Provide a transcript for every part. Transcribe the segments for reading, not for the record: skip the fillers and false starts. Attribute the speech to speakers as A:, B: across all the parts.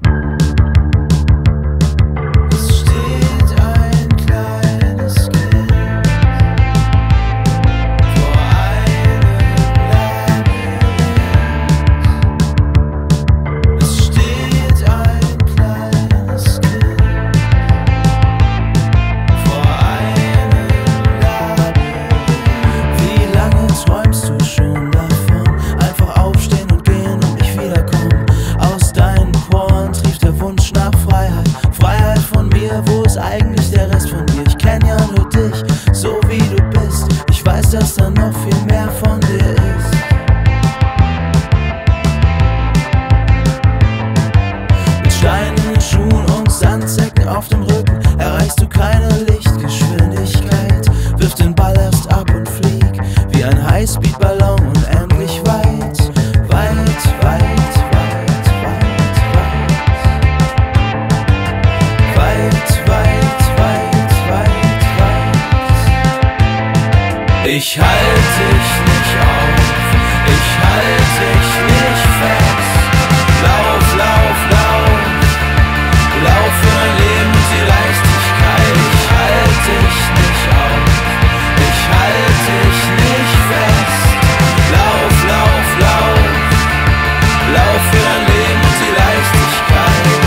A: Wo ist eigentlich der Rest von dir? Ich kenn ja nur dich, so wie du bist. Ich weiß, dass da noch viel mehr von dir ist. Mit Steinen in den Schuhen und Sandsäcken auf dem Rücken erreichst du keine Lichtgeschwindigkeit. Wirf den Ball erst ab und flieg wie ein Highspeed-Ballon unendlich weit, weit, weit. Ich halte dich nicht auf, ich halte dich nicht fest. Lauf, lauf, lauf, lauf für mein Leben und die Leichtigkeit. Ich halte dich nicht auf, ich halte dich nicht fest. Lauf, lauf, lauf, lauf für mein Leben und die Leichtigkeit.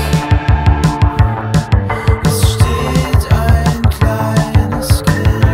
A: Es steht ein kleines Kind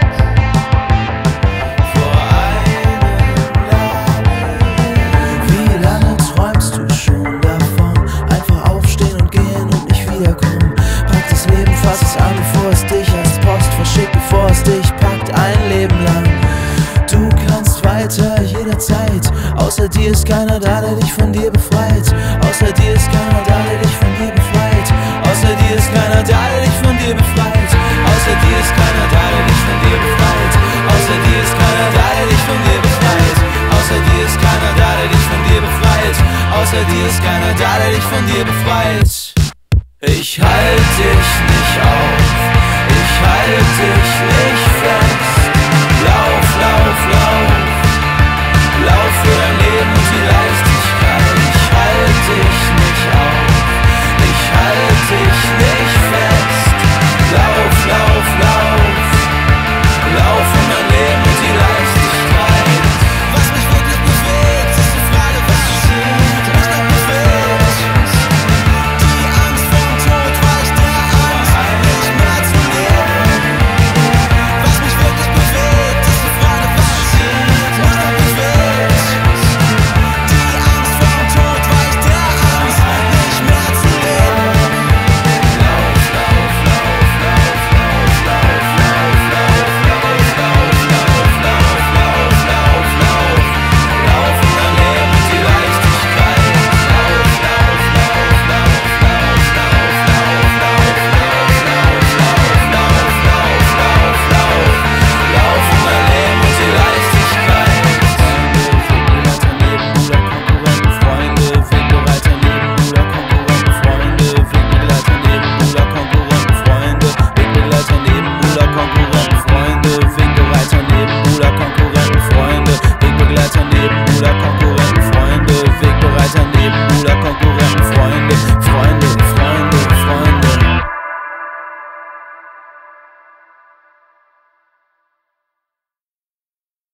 A: vor einem Labyrinth. Wie lange träumst du schon davon? Einfach aufstehen und gehen und nicht wiederkommen. Pack das Leben, fass es an, bevor es dich als Post verschickt, bevor es dich packt, ein Leben lang. Du kannst weiter jederzeit. Außer dir ist keiner da, der dich von dir befreit. Außer dir ist keiner da, der dich von dir befreit. Außer dir ist keiner da, der dich von dir befreit. Außer dir ist keiner da, der dich von dir befreit. Außer dir ist keiner da, der dich von dir befreit. Außer dir ist keiner da, der dich von dir befreit. Außer dir ist keiner da, der dich von dir befreit. Ich halte dich nicht auf, ich halte dich nicht fest. Lauf, lauf, lauf.